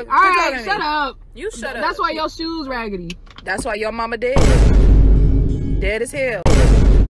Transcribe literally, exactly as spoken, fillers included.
All right, shut up. You shut up. That's why your shoes raggedy. That's why your mama dead. Dead as hell.